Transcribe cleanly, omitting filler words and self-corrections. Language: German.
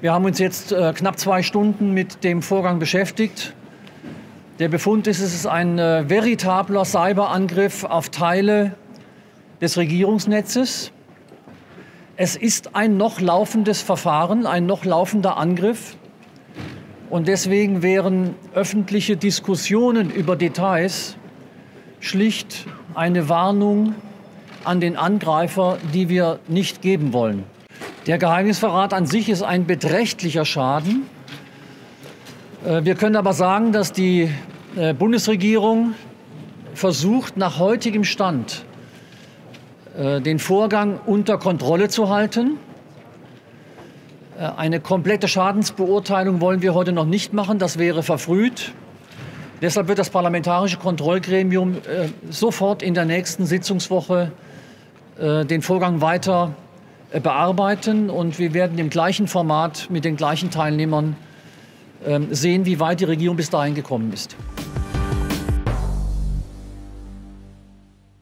Wir haben uns jetzt knapp 2 Stunden mit dem Vorgang beschäftigt. Der Befund ist, es ist ein veritabler Cyberangriff auf Teile des Regierungsnetzes. Es ist ein noch laufendes Verfahren, ein noch laufender Angriff. Und deswegen wären öffentliche Diskussionen über Details schlicht eine Warnung an den Angreifer, die wir nicht geben wollen. Der Geheimnisverrat an sich ist ein beträchtlicher Schaden. Wir können aber sagen, dass die Bundesregierung versucht, nach heutigem Stand den Vorgang unter Kontrolle zu halten. Eine komplette Schadensbeurteilung wollen wir heute noch nicht machen, das wäre verfrüht. Deshalb wird das Parlamentarische Kontrollgremium sofort in der nächsten Sitzungswoche den Vorgang weiter bearbeiten. Und wir werden im gleichen Format mit den gleichen Teilnehmern sehen, wie weit die Regierung bis dahin gekommen ist.